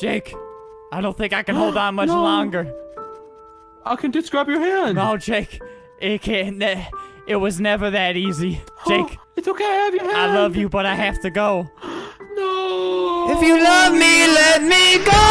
Jake, I don't think I can hold on much longer. I can just grab your hand. No, Jake, it was never that easy. Jake, it's okay, I have your hand. I love you, but I have to go. No. If you love me, let me go.